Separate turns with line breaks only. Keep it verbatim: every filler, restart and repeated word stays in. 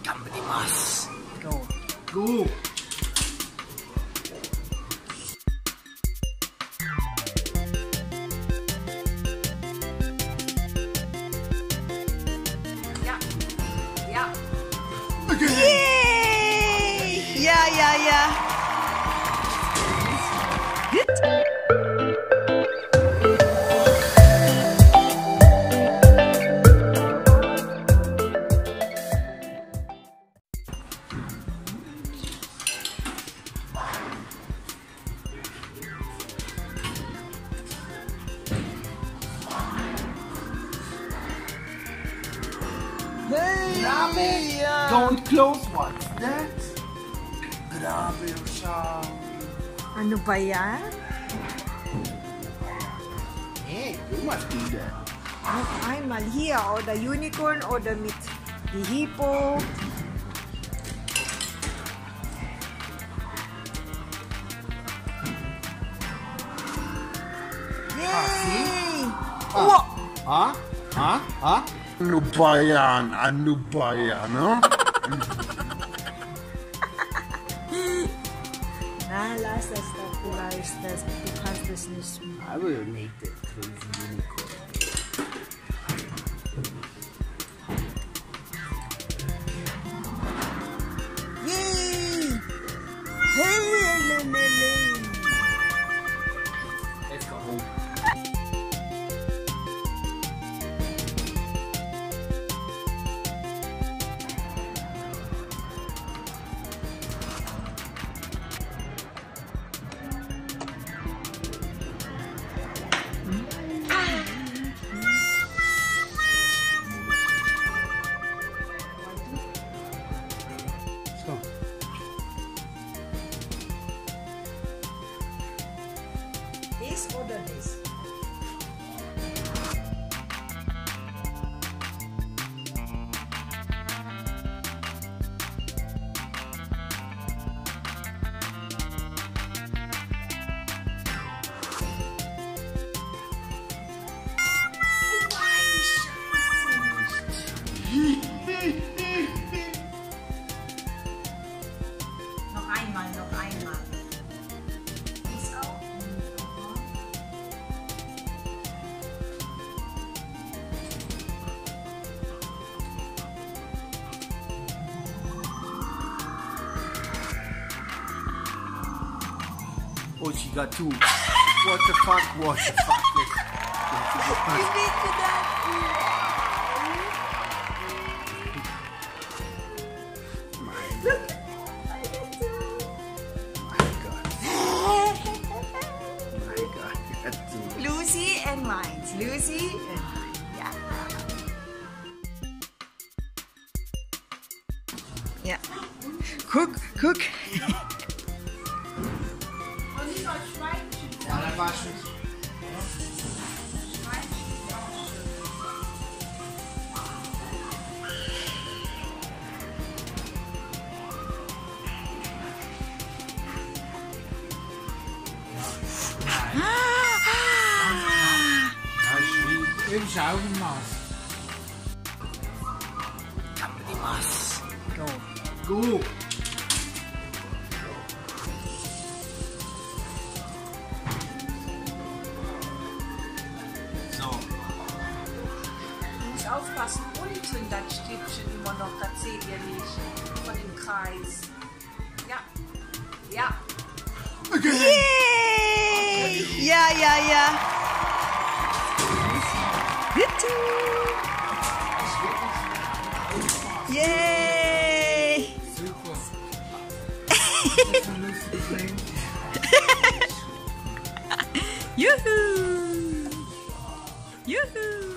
Gambarimasu. Go.
Go.
Yeah. Yeah.
Okay.
Yay! Yeah, yeah, yeah. Good. Hey!
Grabe!
Yeah.
Don't close. What's that? Grabe siya.
Ano ba yan?
Hey, you must do that.
Look, einmal hier, oder Unicorn, oder mit die Hippo. Yay!
Ah.
Wow!
Ha? Ha? Ha? Ano ba yan? Ano ba yan, no?
Nahlas das popularistas, du kannst es nicht.
I will make that crazy unicorn.
Yay! Hey, le, le, le.
Let's go. Let's go.
This oder this? Noch einmal, noch einmal. Ist auch.
Oh, she got two. What the fuck? What the fuck? Let's,
You need to that. Look, I get to.
my God. My God. That's two.
Lucy and mine. Lucy and mine. Yeah. Yeah. Cook, cook.
Ja, das war schon. Eben Augenmaß.
Gambarimasu. Go.
Go. So.
Du musst aufpassen, unten das Stäbchen immer noch, das seht ihr nicht, von dem Kreis. Ja. Ja.
Okay.
Yay! Ja, ja, ja. Bitte. Yay!
Super.
Juhu! Juhu!